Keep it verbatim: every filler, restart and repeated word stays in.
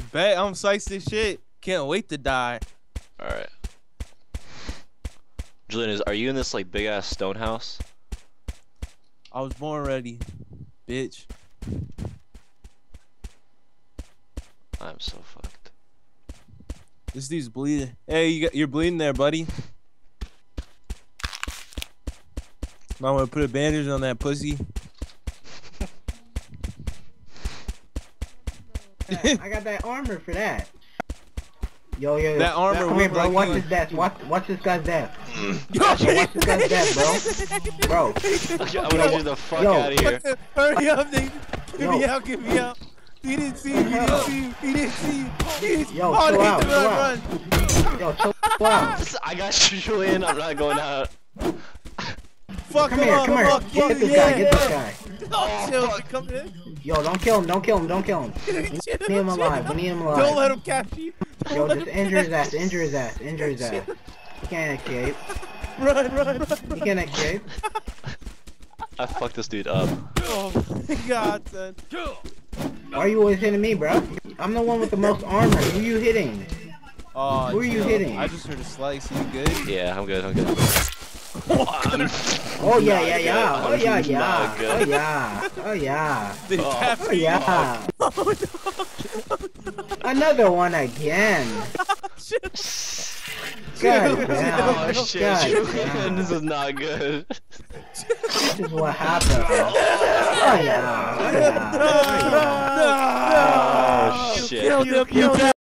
Bet I'm psyched as shit. Can't wait to die. Alright. Julian, is, are you in this like big ass stone house? I was born ready, bitch. I'm so fucked. This dude's bleeding. Hey, you got, you're bleeding there, buddy. Might want to put a bandage on that pussy. I got that armor for that. Yo, yo, yo. That armor Come here, look bro. like Watch you- this death. Watch, watch this guy's death. Yo, Watch this guy's death, bro. Bro. Okay, I'm gonna get the fuck Yo. out of here. Hurry up, nigga. Get Yo. me out, get me out. He didn't see you, he didn't see you, he didn't see you. He didn't Yo, oh, chill he out, did chill not out. run. Yo, chill out. I got you, Julian. I'm not going out. Fuck Come him here, up, come here. fuck, Get fuck, this yeah, guy, get this yeah. guy. Oh, chill, come in. Yo, don't kill him, don't kill him, don't kill him. We need him alive, we need him alive. Don't let him catch you. Don't Yo, let just him injure his catch ass, injure his ass, injure his ass. He can't escape. you. Run, run, run. He can't escape. I fucked this dude up. Oh my god, son. Why are you always hitting me, bro? I'm the one with the most armor. Who are you hitting? Oh, Who are you chill. hitting? I just heard a slice. You good? Yeah, I'm good. I'm good. Oh yeah, Not yeah, good. yeah. Oh yeah, Not yeah. good. Oh yeah. Oh yeah. They Oh. tapped Oh you. yeah. Oh no. Another one again. God Chill. damn. Oh shit, God Julian, damn. this is not good. This is what happened. Oh yeah. Oh yeah. Oh yeah. No. Oh shit. Kill him, kill him.